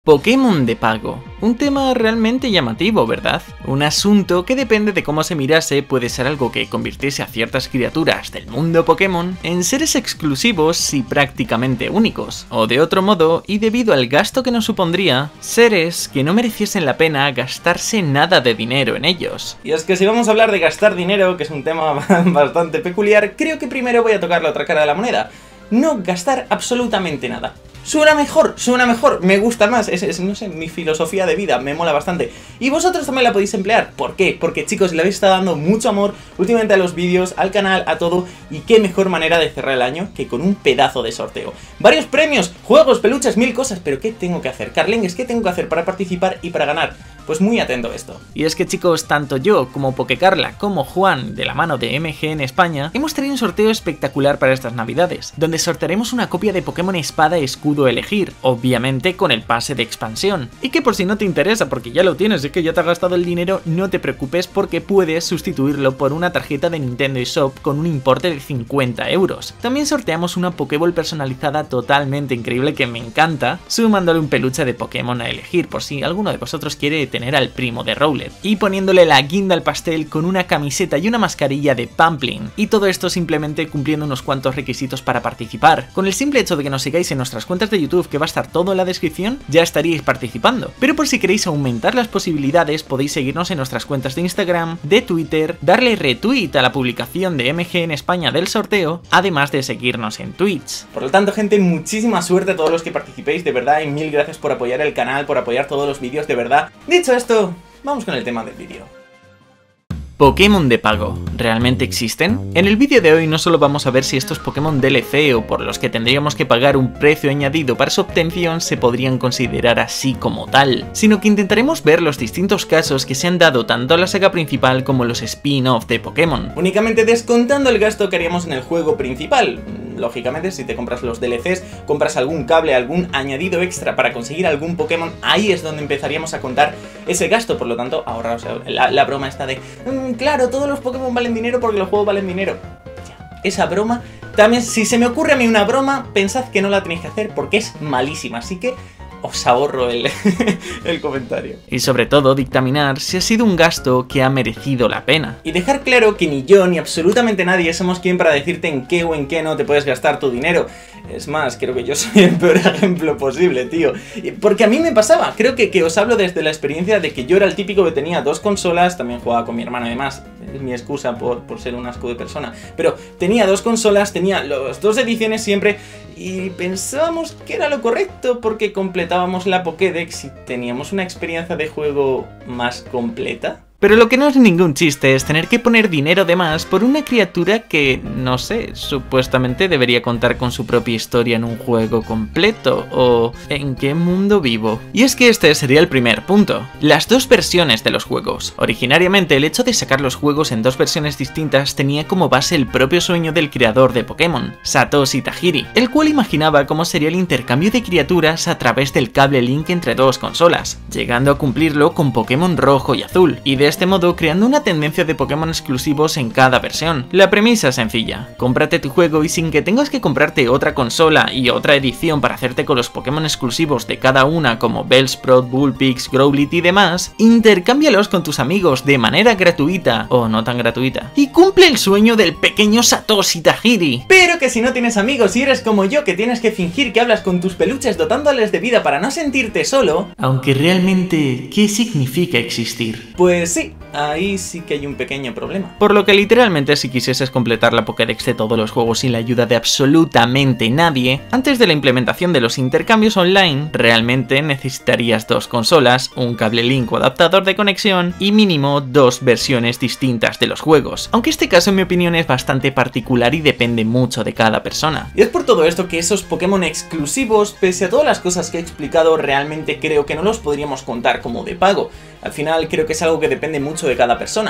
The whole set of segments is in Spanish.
Pokémon de pago. Un tema realmente llamativo, ¿verdad? Un asunto que depende de cómo se mirase puede ser algo que convirtiese a ciertas criaturas del mundo Pokémon en seres exclusivos y prácticamente únicos. O de otro modo, y debido al gasto que nos supondría, seres que no mereciesen la pena gastarse nada de dinero en ellos. Y es que si vamos a hablar de gastar dinero, que es un tema bastante peculiar, creo que primero voy a tocar la otra cara de la moneda. No gastar absolutamente nada. Suena mejor, me gusta más, no sé, mi filosofía de vida, me mola bastante. Y vosotros también la podéis emplear. ¿Por qué? Porque chicos, le habéis estado dando mucho amor últimamente a los vídeos, al canal, a todo. Y qué mejor manera de cerrar el año que con un pedazo de sorteo. Varios premios, juegos, peluches, mil cosas. Pero ¿qué tengo que hacer? Carlengues, ¿qué tengo que hacer para participar y para ganar? Pues muy atento a esto. Y es que chicos, tanto yo como Pokecarla como Juan, de la mano de MGN España, hemos traído un sorteo espectacular para estas navidades, donde sortearemos una copia de Pokémon Espada Escudo Elegir, obviamente con el pase de expansión. Y que por si no te interesa, porque ya lo tienes, es que ya te has gastado el dinero, no te preocupes porque puedes sustituirlo por una tarjeta de Nintendo eShop con un importe de 50 euros. También sorteamos una Pokéball personalizada totalmente increíble que me encanta, sumándole un peluche de Pokémon a elegir, por si alguno de vosotros quiere tener al primo de Rowlet, y poniéndole la guinda al pastel con una camiseta y una mascarilla de Pamplin, y todo esto simplemente cumpliendo unos cuantos requisitos para participar. Con el simple hecho de que nos sigáis en nuestras cuentas de YouTube, que va a estar todo en la descripción, ya estaríais participando. Pero por si queréis aumentar las posibilidades, podéis seguirnos en nuestras cuentas de Instagram, de Twitter, darle retweet a la publicación de MGN España del sorteo, además de seguirnos en Twitch. Por lo tanto, gente, muchísima suerte a todos los que participéis, de verdad, y mil gracias por apoyar el canal, por apoyar todos los vídeos, de verdad. Dicho esto, vamos con el tema del vídeo. Pokémon de pago, ¿realmente existen? En el vídeo de hoy no solo vamos a ver si estos Pokémon DLC o por los que tendríamos que pagar un precio añadido para su obtención se podrían considerar así como tal, sino que intentaremos ver los distintos casos que se han dado tanto a la saga principal como los spin-off de Pokémon, únicamente descontando el gasto que haríamos en el juego principal. Lógicamente, si te compras los DLCs, compras algún cable, algún añadido extra para conseguir algún Pokémon, ahí es donde empezaríamos a contar ese gasto. Por lo tanto, ahorraos la broma esta de claro, todos los Pokémon valen dinero porque los juegos valen dinero. Ya, esa broma, también si se me ocurre a mí una broma, pensad que no la tenéis que hacer porque es malísima, así que os ahorro el comentario. Y sobre todo, dictaminar si ha sido un gasto que ha merecido la pena. Y dejar claro que ni yo ni absolutamente nadie somos quien para decirte en qué o en qué no te puedes gastar tu dinero. Es más, creo que yo soy el peor ejemplo posible, tío. Porque a mí me pasaba, creo que os hablo desde la experiencia de que yo era el típico que tenía dos consolas, también jugaba con mi hermana además, es mi excusa por ser un asco de persona. Pero tenía dos consolas, tenía las dos ediciones siempre y pensábamos que era lo correcto porque completábamos la Pokédex y teníamos una experiencia de juego más completa. Pero lo que no es ningún chiste es tener que poner dinero de más por una criatura que, no sé, supuestamente debería contar con su propia historia en un juego completo, o ¿en qué mundo vivo? Y es que este sería el primer punto, las dos versiones de los juegos. Originariamente el hecho de sacar los juegos en dos versiones distintas tenía como base el propio sueño del creador de Pokémon, Satoshi Tajiri, el cual imaginaba cómo sería el intercambio de criaturas a través del cable Link entre dos consolas, llegando a cumplirlo con Pokémon Rojo y Azul, y de este modo creando una tendencia de Pokémon exclusivos en cada versión. La premisa es sencilla, cómprate tu juego y sin que tengas que comprarte otra consola y otra edición para hacerte con los Pokémon exclusivos de cada una como Bellsprout, Vulpix, Growlithe y demás, intercámbialos con tus amigos de manera gratuita o no tan gratuita y cumple el sueño del pequeño Satoshi Tajiri. Pero que si no tienes amigos y eres como yo que tienes que fingir que hablas con tus peluches dotándoles de vida para no sentirte solo, aunque realmente, ¿qué significa existir? Pues sí, ahí sí que hay un pequeño problema. Por lo que literalmente si quisieses completar la Pokédex de todos los juegos sin la ayuda de absolutamente nadie, antes de la implementación de los intercambios online, realmente necesitarías dos consolas, un cable Link o adaptador de conexión y mínimo dos versiones distintas de los juegos. Aunque este caso en mi opinión es bastante particular y depende mucho de cada persona. Y es por todo esto que esos Pokémon exclusivos, pese a todas las cosas que he explicado, realmente creo que no los podríamos contar como de pago. Al final creo que es algo que depende mucho de cada persona.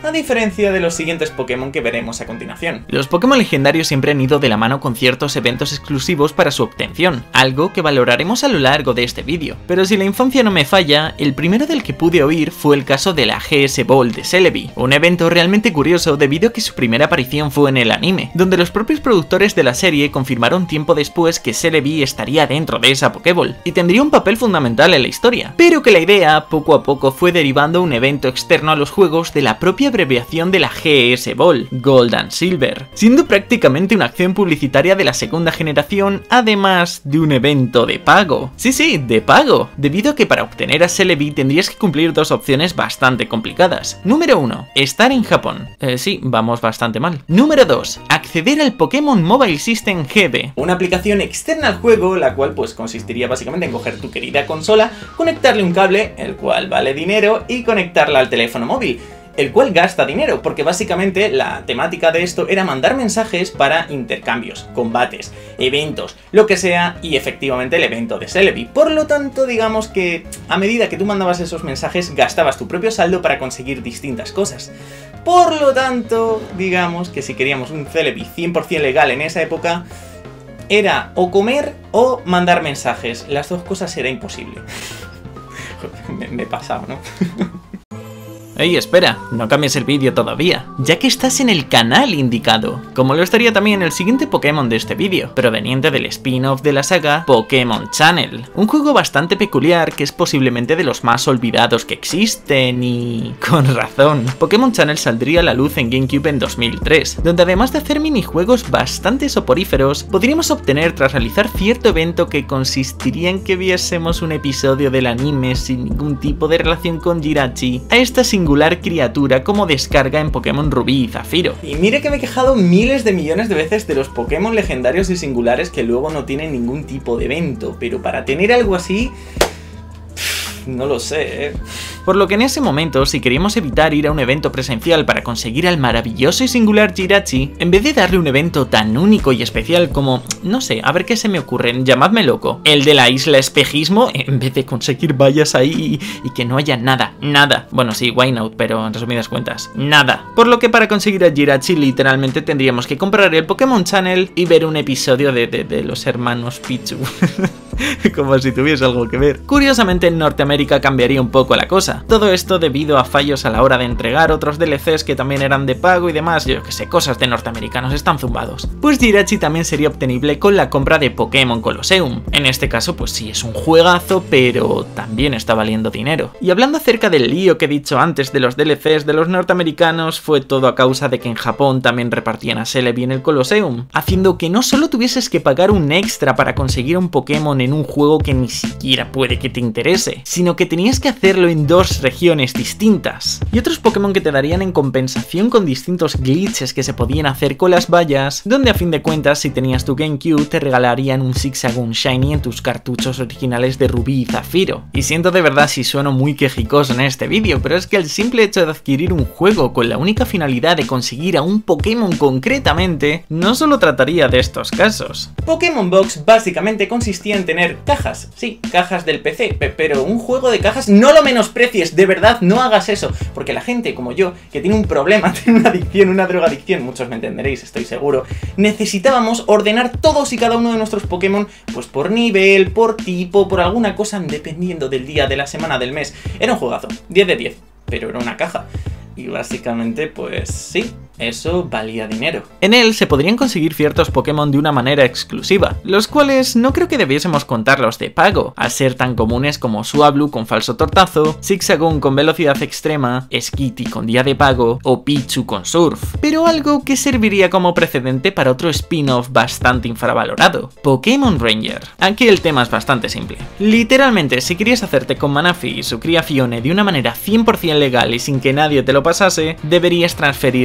a diferencia de los siguientes Pokémon que veremos a continuación. Los Pokémon legendarios siempre han ido de la mano con ciertos eventos exclusivos para su obtención, algo que valoraremos a lo largo de este vídeo. Pero si la infancia no me falla, el primero del que pude oír fue el caso de la GS Ball de Celebi, un evento realmente curioso debido a que su primera aparición fue en el anime, donde los propios productores de la serie confirmaron tiempo después que Celebi estaría dentro de esa Pokéball y tendría un papel fundamental en la historia, pero que la idea poco a poco fue derivando a un evento externo a los juegos de la propia abreviación de la GS Ball, Gold and Silver, siendo prácticamente una acción publicitaria de la segunda generación, además de un evento de pago. Sí, de pago, debido a que para obtener a Celebi tendrías que cumplir dos opciones bastante complicadas. Número 1, estar en Japón. Sí, vamos bastante mal. Número 2, acceder al Pokémon Mobile System GB, una aplicación externa al juego, la cual pues consistiría básicamente en coger tu querida consola, conectarle un cable, el cual vale dinero, y conectarla al teléfono móvil, el cual gasta dinero, porque básicamente la temática de esto era mandar mensajes para intercambios, combates, eventos, lo que sea, y efectivamente el evento de Celebi. Por lo tanto, digamos que a medida que tú mandabas esos mensajes, gastabas tu propio saldo para conseguir distintas cosas. Por lo tanto, digamos que si queríamos un Celebi 100% legal en esa época, era o comer o mandar mensajes. Las dos cosas era imposible. me he pasado, ¿no? Ey, espera, no cambies el vídeo todavía, ya que estás en el canal indicado, como lo estaría también el siguiente Pokémon de este vídeo, proveniente del spin-off de la saga Pokémon Channel, un juego bastante peculiar que es posiblemente de los más olvidados que existen y... con razón. Pokémon Channel saldría a la luz en GameCube en 2003, donde además de hacer minijuegos bastante soporíferos, podríamos obtener tras realizar cierto evento que consistiría en que viésemos un episodio del anime sin ningún tipo de relación con Jirachi, a esta singular criatura como descarga en Pokémon Rubí y Zafiro. Y mire que me he quejado miles de millones de veces de los Pokémon legendarios y singulares que luego no tienen ningún tipo de evento, pero para tener algo así... no lo sé, ¿eh? Por lo que en ese momento, si queríamos evitar ir a un evento presencial para conseguir al maravilloso y singular Jirachi, en vez de darle un evento tan único y especial como, no sé, a ver qué se me ocurre, llamadme loco, el de la isla espejismo, en vez de conseguir vallas ahí y que no haya nada. Bueno, sí, why not, pero en resumidas cuentas, nada. Por lo que para conseguir a Jirachi literalmente tendríamos que comprar el Pokémon Channel y ver un episodio de los hermanos Pichu. Como si tuviese algo que ver. Curiosamente en Norteamérica cambiaría un poco la cosa. Todo esto debido a fallos a la hora de entregar otros DLCs que también eran de pago y demás, yo que sé, cosas de norteamericanos están zumbados. Pues Jirachi también sería obtenible con la compra de Pokémon Colosseum. En este caso pues sí es un juegazo, pero también está valiendo dinero. Y hablando acerca del lío que he dicho antes de los DLCs de los norteamericanos, fue todo a causa de que en Japón también repartían a Celebi en el Colosseum, haciendo que no solo tuvieses que pagar un extra para conseguir un Pokémon en un juego que ni siquiera puede que te interese, sino que tenías que hacerlo en dos regiones distintas. Y otros Pokémon que te darían en compensación con distintos glitches que se podían hacer con las vallas, donde a fin de cuentas si tenías tu GameCube te regalarían un Zigzagoon Shiny en tus cartuchos originales de Rubí y Zafiro. Y siento de verdad si sueno muy quejicoso en este vídeo, pero es que el simple hecho de adquirir un juego con la única finalidad de conseguir a un Pokémon concretamente, no solo trataría de estos casos. Pokémon Box básicamente consistía en tener cajas, sí, cajas del PC, pero un juego de cajas no lo menosprecies, de verdad no hagas eso, porque la gente como yo, que tiene un problema, tiene una adicción, una drogadicción, muchos me entenderéis, estoy seguro, necesitábamos ordenar todos y cada uno de nuestros Pokémon, pues por nivel, por tipo, por alguna cosa, dependiendo del día, de la semana, del mes. Era un juegazo, 10 de 10, pero era una caja. Y básicamente, pues sí, eso valía dinero. En él se podrían conseguir ciertos Pokémon de una manera exclusiva, los cuales no creo que debiésemos contarlos de pago, al ser tan comunes como Swablu con falso tortazo, Zigzagoon con velocidad extrema, Skitty con día de pago o Pichu con surf, pero algo que serviría como precedente para otro spin-off bastante infravalorado, Pokémon Ranger. Aquí el tema es bastante simple. Literalmente, si querías hacerte con Manaphy y su cría Fione de una manera 100% legal y sin que nadie te lo pasase, deberías transferirlo de Pokémon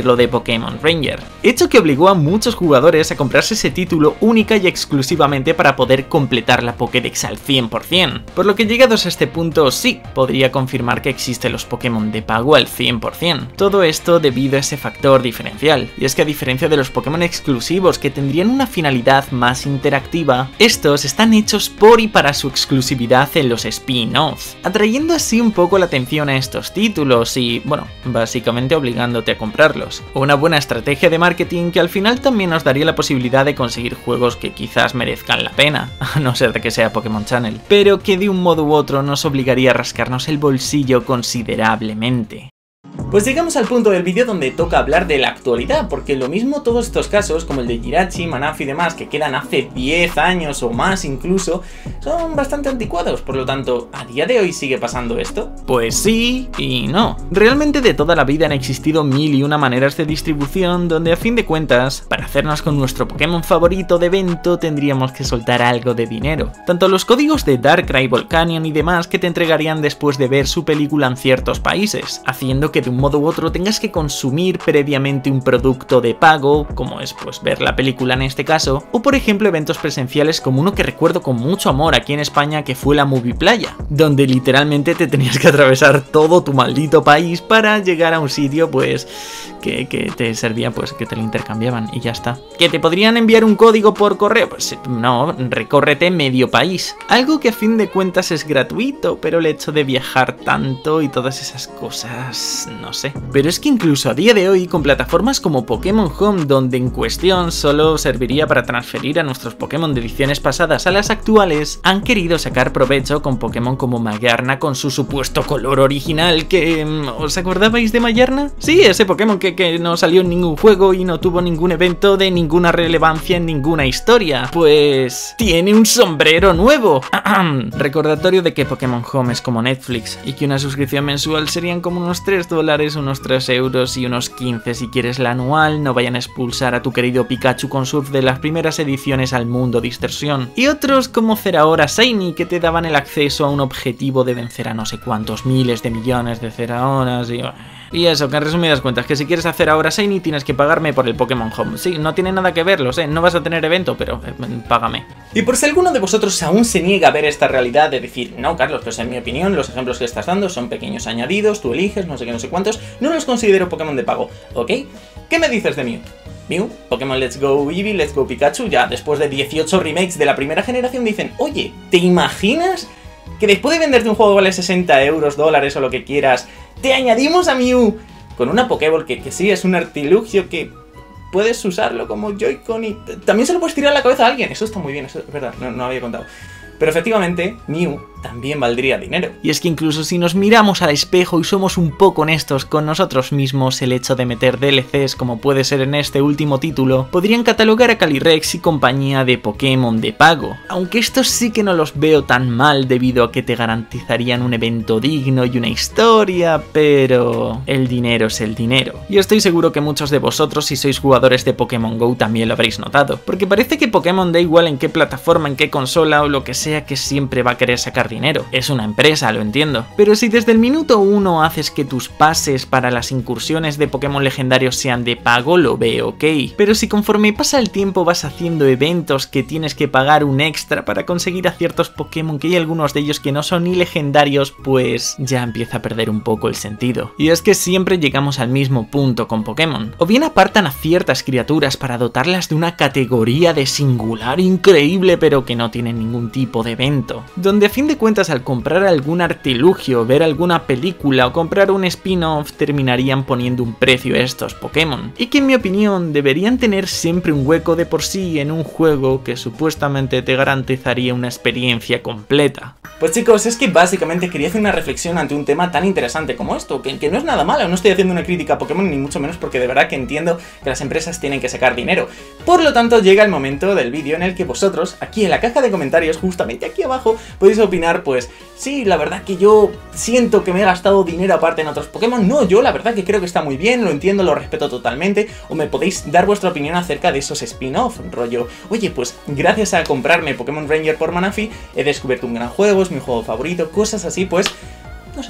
Pokémon Ranger, hecho que obligó a muchos jugadores a comprarse ese título única y exclusivamente para poder completar la Pokédex al 100%, por lo que llegados a este punto sí, podría confirmar que existen los Pokémon de pago al 100%. Todo esto debido a ese factor diferencial, y es que a diferencia de los Pokémon exclusivos que tendrían una finalidad más interactiva, estos están hechos por y para su exclusividad en los spin-offs, atrayendo así un poco la atención a estos títulos y, bueno, básicamente obligándote a comprarlos. Una buena estrategia de marketing que al final también nos daría la posibilidad de conseguir juegos que quizás merezcan la pena, a no ser de que sea Pokémon Channel, pero que de un modo u otro nos obligaría a rascarnos el bolsillo considerablemente. Pues llegamos al punto del vídeo donde toca hablar de la actualidad, porque lo mismo todos estos casos, como el de Jirachi, Manaphy y demás, que quedan hace 10 años o más incluso, son bastante anticuados, por lo tanto, ¿a día de hoy sigue pasando esto? Pues sí y no. Realmente de toda la vida han existido mil y una maneras de distribución donde a fin de cuentas, para hacernos con nuestro Pokémon favorito de evento tendríamos que soltar algo de dinero. Tanto los códigos de Darkrai, Volcanion y demás que te entregarían después de ver su película en ciertos países, haciendo que de un modo u otro tengas que consumir previamente un producto de pago, como es pues ver la película en este caso, o por ejemplo eventos presenciales como uno que recuerdo con mucho amor aquí en España que fue la Movie Playa, donde literalmente te tenías que atravesar todo tu maldito país para llegar a un sitio pues que te servía, pues que te lo intercambiaban y ya está. ¿Que te podrían enviar un código por correo? Pues no, recórrete medio país. Algo que a fin de cuentas es gratuito, pero el hecho de viajar tanto y todas esas cosas, no sé. Pero es que incluso a día de hoy, con plataformas como Pokémon Home, donde en cuestión solo serviría para transferir a nuestros Pokémon de ediciones pasadas a las actuales, han querido sacar provecho con Pokémon como Magearna con su supuesto color original que... ¿os acordabais de Magearna? Sí, ese Pokémon que no salió en ningún juego y no tuvo ningún evento de ninguna relevancia en ninguna historia. Pues... ¡tiene un sombrero nuevo! Recordatorio de que Pokémon Home es como Netflix y que una suscripción mensual serían como unos $3, unos 3 euros y unos 15 si quieres la anual. No vayan a expulsar a tu querido Pikachu con surf de las primeras ediciones al mundo Distorsión. Y otros como Zeraora Shiny que te daban el acceso a un objetivo de vencer a no sé cuántos miles de millones de Zeraoras y eso, que en resumidas cuentas, que si quieres hacer ahora Shiny tienes que pagarme por el Pokémon Home. Sí, no tiene nada que ver, lo sé, no vas a tener evento, pero págame. Y por si alguno de vosotros aún se niega a ver esta realidad de decir, no, Carlos, pues en mi opinión los ejemplos que estás dando son pequeños añadidos, tú eliges, no sé qué, no sé cuántos, no los considero Pokémon de pago, ¿ok? ¿Qué me dices de Mew? Mew, Pokémon Let's Go Eevee, Let's Go Pikachu, ya después de 18 remakes de la primera generación dicen, oye, ¿te imaginas que después de venderte un juego que vale 60 euros, dólares o lo que quieras, te añadimos a Mew con una Pokéball que sí es un artilugio que puedes usarlo como Joy-Con y también se lo puedes tirar a la cabeza a alguien? Eso está muy bien, eso es verdad, no había contado. Pero efectivamente, Mew también valdría dinero. Y es que incluso si nos miramos al espejo y somos un poco honestos con nosotros mismos, el hecho de meter DLCs como puede ser en este último título, podrían catalogar a Calyrex y compañía de Pokémon de pago. Aunque estos sí que no los veo tan mal debido a que te garantizarían un evento digno y una historia, pero... el dinero es el dinero. Y estoy seguro que muchos de vosotros, si sois jugadores de Pokémon GO, también lo habréis notado. Porque parece que Pokémon da igual en qué plataforma, en qué consola o lo que sea, que siempre va a querer sacar dinero. Es una empresa, lo entiendo. Pero si desde el minuto 1 haces que tus pases para las incursiones de Pokémon legendarios sean de pago, lo veo ok. Pero si conforme pasa el tiempo vas haciendo eventos que tienes que pagar un extra para conseguir a ciertos Pokémon, que hay algunos de ellos que no son ni legendarios, pues ya empieza a perder un poco el sentido. Y es que siempre llegamos al mismo punto con Pokémon. O bien apartan a ciertas criaturas para dotarlas de una categoría de singular increíble, pero que no tienen ningún tipo de evento, donde a fin de cuentas al comprar algún artilugio, ver alguna película o comprar un spin-off terminarían poniendo un precio a estos Pokémon, y que en mi opinión deberían tener siempre un hueco de por sí en un juego que supuestamente te garantizaría una experiencia completa. Pues chicos, es que básicamente quería hacer una reflexión ante un tema tan interesante como esto, que no es nada malo, no estoy haciendo una crítica a Pokémon ni mucho menos, porque de verdad que entiendo que las empresas tienen que sacar dinero. Por lo tanto llega el momento del vídeo en el que vosotros, aquí en la caja de comentarios, justamente aquí abajo, podéis opinar pues, sí, la verdad que yo siento que me he gastado dinero aparte en otros Pokémon, no, yo la verdad que creo que está muy bien, lo entiendo, lo respeto totalmente, o me podéis dar vuestra opinión acerca de esos spin-off, rollo, oye, pues gracias a comprarme Pokémon Ranger por Manaphy he descubierto un gran juego, es mi juego favorito, cosas así, pues, no sé.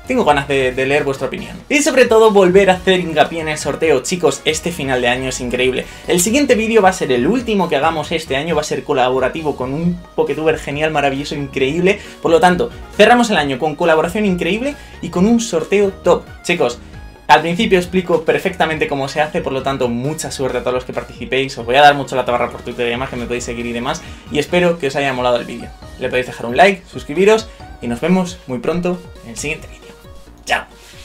tengo ganas de leer vuestra opinión. Y sobre todo volver a hacer hincapié en el sorteo. Chicos, este final de año es increíble. El siguiente vídeo va a ser el último que hagamos este año, va a ser colaborativo con un Poketuber genial, maravilloso, increíble. Por lo tanto, cerramos el año con colaboración increíble y con un sorteo top. Chicos, al principio explico perfectamente cómo se hace, por lo tanto, mucha suerte a todos los que participéis. Os voy a dar mucho la tabarra por Twitter y demás, que me podéis seguir y demás. Y espero que os haya molado el vídeo. Le podéis dejar un like, suscribiros y nos vemos muy pronto en el siguiente vídeo. ¡Chao!